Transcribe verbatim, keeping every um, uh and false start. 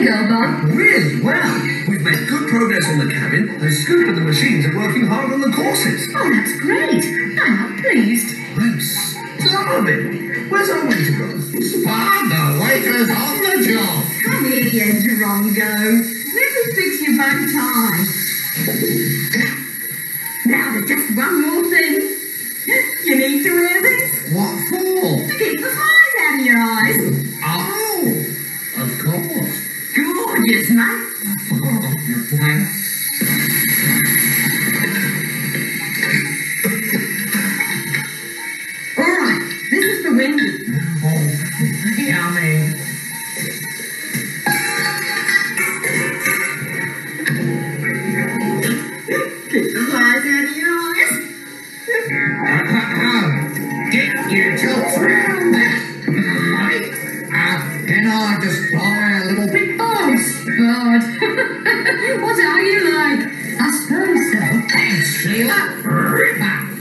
you go, Bob. Really well. We've made good progress on the cabin. The scoop and the machines are working hard on the courses. Oh, that's great. I'm pleased. I'm starving. Where's our waiter gone? Bob, the waiter's on the job. Come here, you Drongo. Let me fix you back time. Now there's just one more thing. You need to wear this What for? to keep the flies out of your eyes. Oh, of course. Gorgeous, mate. Oh, thanks. All right, this is for Wendy. Oh, yummy. Keep the flies out of your eyes. Get your jokes round that. Right? Uh, can I just try a little bit? Oh, Spud. What are you like? I suppose so. Thanks, Sheila. Ripper.